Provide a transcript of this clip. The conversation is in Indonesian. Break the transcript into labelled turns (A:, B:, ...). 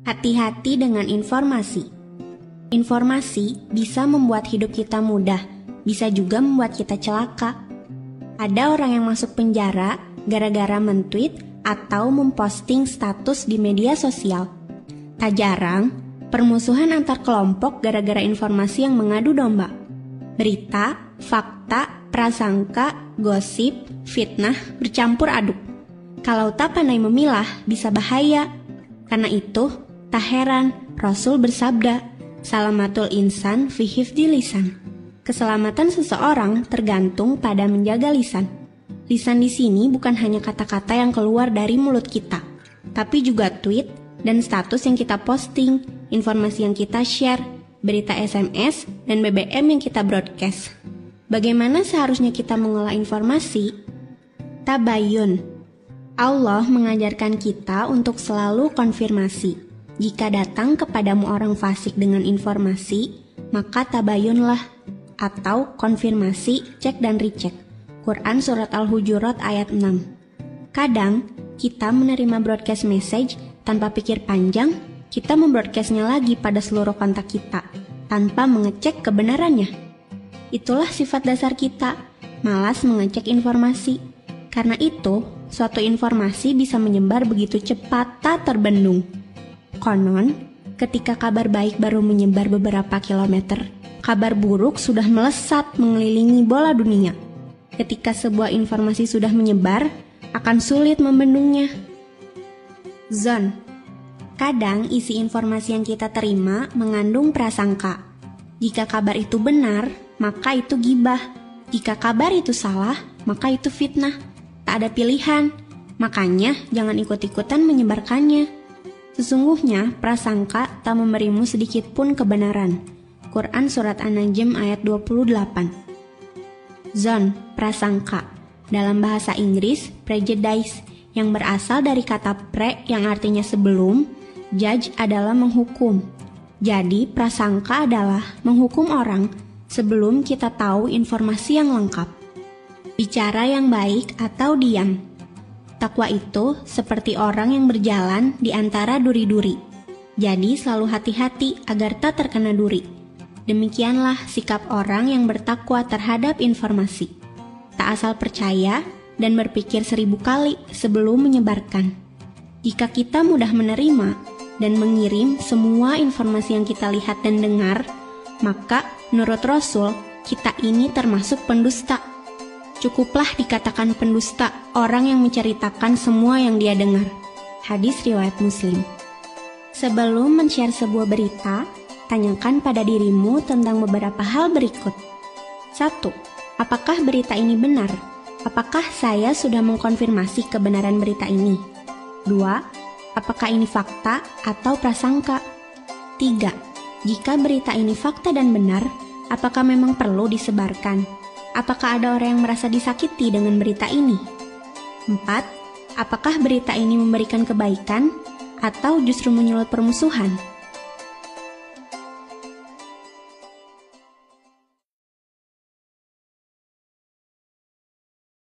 A: Hati-hati dengan informasi. Informasi bisa membuat hidup kita mudah, bisa juga membuat kita celaka. Ada orang yang masuk penjara gara-gara mentweet atau memposting status di media sosial. Tak jarang, permusuhan antar kelompok gara-gara informasi yang mengadu domba. Berita, fakta, prasangka, gosip, fitnah bercampur aduk. Kalau tak pandai memilah, bisa bahaya. Karena itu, tak heran Rasul bersabda, Salamatul insan fi hifdzi lisan. Keselamatan seseorang tergantung pada menjaga lisan. Lisan di sini bukan hanya kata-kata yang keluar dari mulut kita, tapi juga tweet dan status yang kita posting, informasi yang kita share, berita SMS, dan BBM yang kita broadcast. Bagaimana seharusnya kita mengolah informasi? Tabayun. Allah mengajarkan kita untuk selalu konfirmasi. Jika datang kepadamu orang fasik dengan informasi, maka tabayunlah, atau konfirmasi, cek dan recheck. Quran Surat Al-Hujurat ayat 6. Kadang, kita menerima broadcast message tanpa pikir panjang, kita membroadcastnya lagi pada seluruh kontak kita, tanpa mengecek kebenarannya. Itulah sifat dasar kita, malas mengecek informasi. Karena itu, suatu informasi bisa menyebar begitu cepat tak terbendung. Konon, ketika kabar baik baru menyebar beberapa kilometer, kabar buruk sudah melesat mengelilingi bola dunia. Ketika sebuah informasi sudah menyebar, akan sulit membendungnya. Zon. Kadang isi informasi yang kita terima mengandung prasangka. Jika kabar itu benar, maka itu gibah. Jika kabar itu salah, maka itu fitnah. Tak ada pilihan, makanya jangan ikut-ikutan menyebarkannya. Sesungguhnya prasangka tak memberimu sedikit pun kebenaran. Quran Surat An-Najm ayat 28. Zon, prasangka. Dalam bahasa Inggris, prejudice, yang berasal dari kata pre yang artinya sebelum, judge adalah menghukum. Jadi prasangka adalah menghukum orang sebelum kita tahu informasi yang lengkap. Bicara yang baik atau diam. Takwa itu seperti orang yang berjalan di antara duri-duri. Jadi selalu hati-hati agar tak terkena duri. Demikianlah sikap orang yang bertakwa terhadap informasi. Tak asal percaya dan berpikir 1000 kali sebelum menyebarkan. Jika kita mudah menerima dan mengirim semua informasi yang kita lihat dan dengar, maka menurut Rasul, kita ini termasuk pendusta. Cukuplah dikatakan pendusta orang yang menceritakan semua yang dia dengar. Hadis riwayat Muslim. Sebelum men-share sebuah berita, tanyakan pada dirimu tentang beberapa hal berikut. 1. Apakah berita ini benar? Apakah saya sudah mengkonfirmasi kebenaran berita ini? 2. Apakah ini fakta atau prasangka? 3. Jika berita ini fakta dan benar, apakah memang perlu disebarkan? Apakah ada orang yang merasa disakiti dengan berita ini? 4. Apakah berita ini memberikan kebaikan atau justru menyulut permusuhan?